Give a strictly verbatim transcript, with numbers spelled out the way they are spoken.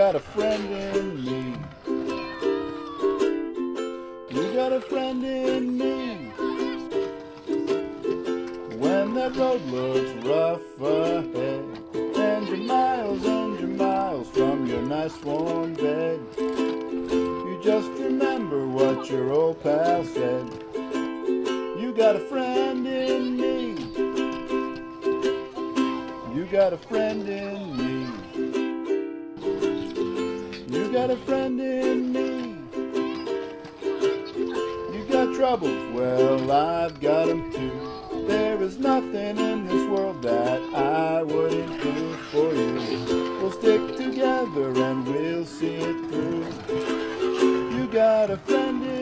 got a friend in me. You got a friend in me. When that road looks rough ahead, and you're miles and you're miles from your nice warm bed, you just remember what your old pal said. You got a friend in me. You got a friend in me. You got a friend in me. You got troubles, well I've got them too. There is nothing in this world that I wouldn't do for you. We'll stick together and we'll see it through. You got a friend in me.